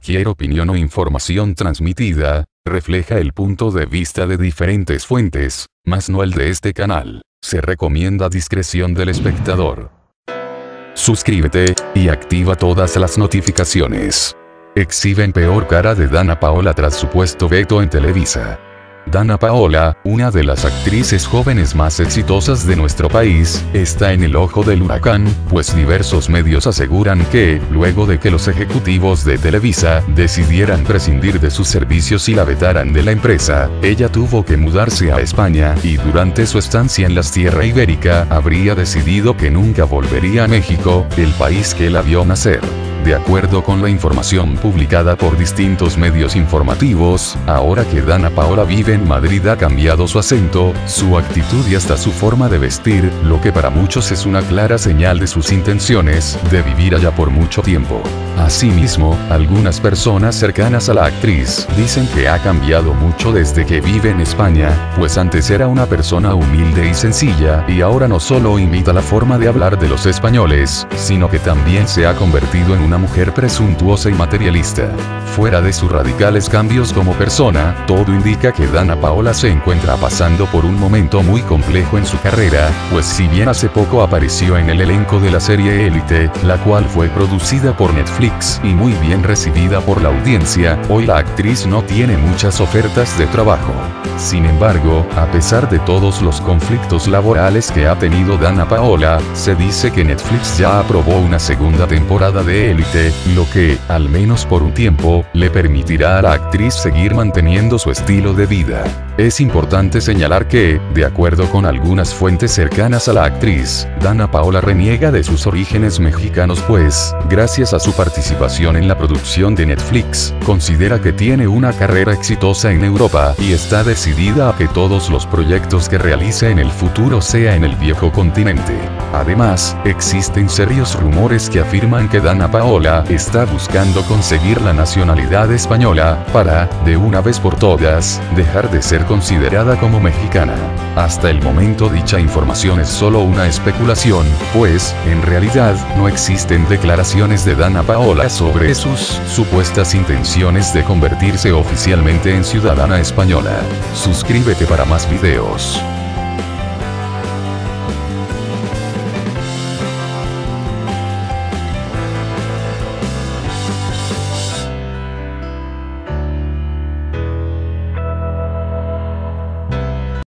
cualquier opinión o información transmitida, refleja el punto de vista de diferentes fuentes, mas no el de este canal. Se recomienda discreción del espectador. Suscríbete, y activa todas las notificaciones. Exhiben peor cara de Danna Paola tras supuesto veto en Televisa. Danna Paola, una de las actrices jóvenes más exitosas de nuestro país, está en el ojo del huracán, pues diversos medios aseguran que, luego de que los ejecutivos de Televisa decidieran prescindir de sus servicios y la vetaran de la empresa, ella tuvo que mudarse a España y durante su estancia en la tierra ibérica habría decidido que nunca volvería a México, el país que la vio nacer. De acuerdo con la información publicada por distintos medios informativos, ahora que Danna Paola vive en Madrid ha cambiado su acento, su actitud y hasta su forma de vestir, lo que para muchos es una clara señal de sus intenciones de vivir allá por mucho tiempo. Asimismo, algunas personas cercanas a la actriz dicen que ha cambiado mucho desde que vive en España, pues antes era una persona humilde y sencilla, y ahora no solo imita la forma de hablar de los españoles, sino que también se ha convertido en una mujer presuntuosa y materialista. Fuera de sus radicales cambios como persona, todo indica que Danna Paola se encuentra pasando por un momento muy complejo en su carrera, pues si bien hace poco apareció en el elenco de la serie Élite, la cual fue producida por Netflix y muy bien recibida por la audiencia, hoy la actriz no tiene muchas ofertas de trabajo. Sin embargo, a pesar de todos los conflictos laborales que ha tenido Danna Paola, se dice que Netflix ya aprobó una segunda temporada de Élite, lo que, al menos por un tiempo, le permitirá a la actriz seguir manteniendo su estilo de vida. Es importante señalar que, de acuerdo con algunas fuentes cercanas a la actriz, Danna Paola reniega de sus orígenes mexicanos pues, gracias a su participación en la producción de Netflix, considera que tiene una carrera exitosa en Europa y está decidida a que todos los proyectos que realice en el futuro sea en el viejo continente. Además, existen serios rumores que afirman que Danna Paola está buscando conseguir la nacionalidad española, para, de una vez por todas, dejar de ser considerada como mexicana. Hasta el momento dicha información es solo una especulación, pues, en realidad, no existen declaraciones de Danna Paola sobre sus supuestas intenciones de convertirse oficialmente en ciudadana española. Suscríbete para más videos.